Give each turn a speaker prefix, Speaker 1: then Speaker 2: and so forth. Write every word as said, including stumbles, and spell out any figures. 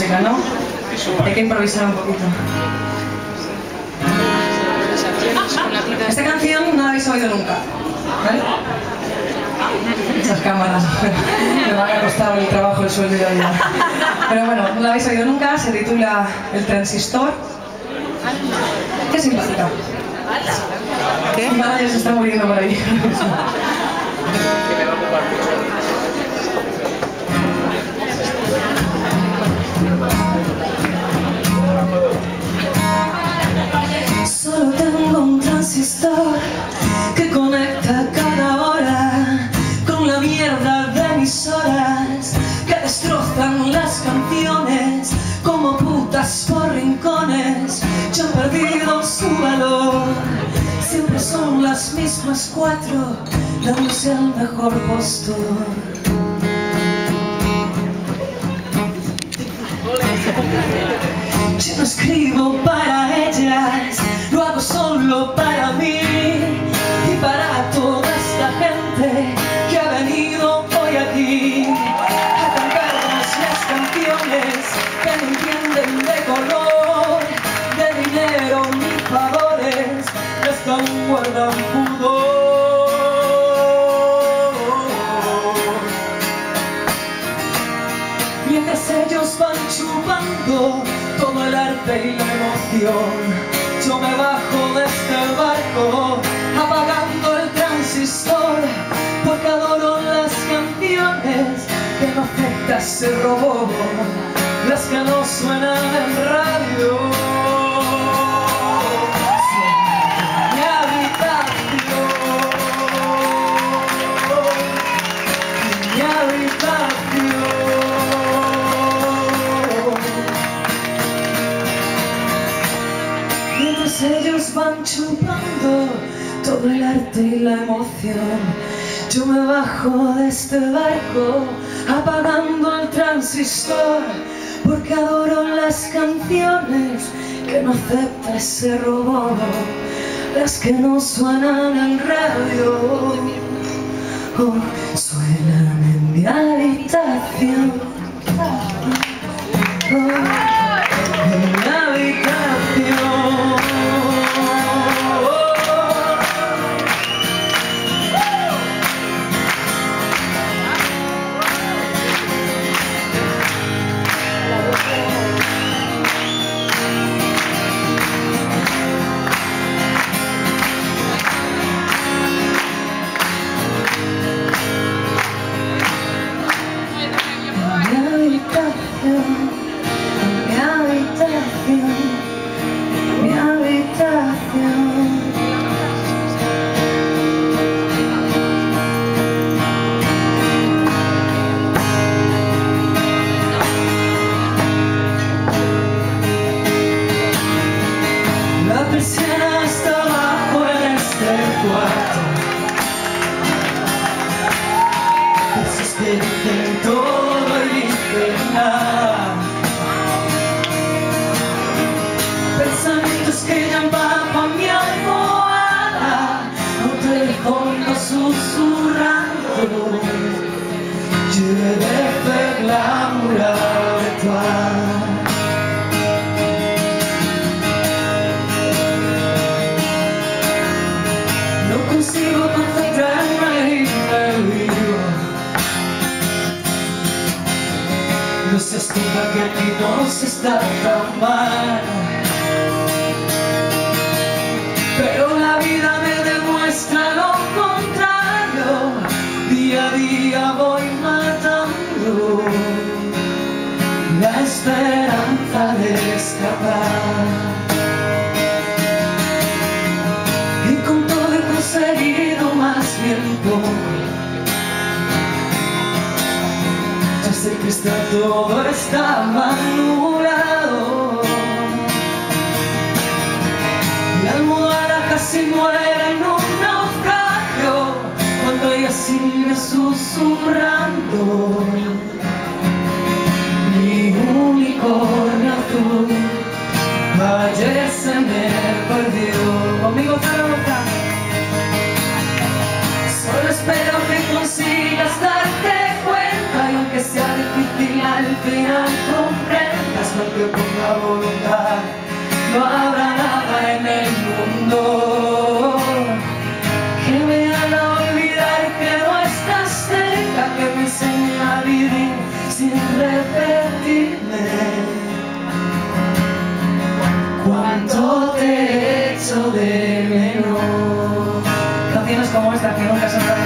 Speaker 1: música, ¿no? Hay que improvisar un poquito. Esta canción no la habéis oído nunca, ¿vale? Esas cámaras me van a costar el trabajo, el sueldo y la vida. Pero bueno, no la habéis oído nunca, se titula El Transistor. Qué simpática. ¿Qué? Mi madre se está muriendo por ahí. Solo tengo un transistor que conecta cada hora con la mierda de emisoras que destrozan las canciones como putas por rincones. Ya han perdido su valor, siempre son las mismas cuatro dándose el mejor postor. Yo no escribo para ellas, lo hago solo para mí y para toda esta gente que ha venido hoy aquí a cantarnos las canciones que no entienden de color, de dinero ni favores, que están guardan pudor. Mientras ellos van chupando todo el arte y la emoción, yo me bajo de este barco apagando el transistor, porque adoro las canciones que no acepta ese robot, las que no suenan en radio. Mi habitación, mi habitación. Mientras ellos van chupando todo el arte y la emoción, yo me bajo de este barco apagando el transistor, porque adoro las canciones que no acepta ese robot, las que no suenan en radio, oh, suenan en mi habitación, oh, en mi habitación. Mi habitación. La persiana está abajo en este cuarto. Esos que dicen todo y dicen nada, pensamientos que llaman pa' mi almohada, un teléfono susurrando, je vais faire l'amour avec toi. No consigo concentrarme y me río. No seas tonta que aquí no se está tan mal, pero la vida me demuestra lo contrario. Día a día voy matando la esperanza de escapar, y con todo he conseguido más bien poco. Ya sé que está todo está manulado, la almohada casi muere en un naufragio cuando ella sigue susurrando. Mi unicornio azul ayer se me perdió. Conmigo Zaragoza. Solo espero que consigas darte cuenta, y aunque sea difícil al final comprendas no habrá nada en el mundo que me haga olvidar que no estás cerca, que me enseñe a vivir sin repetirme. Cuánto te echo de menos. Canciones como esta que nunca se han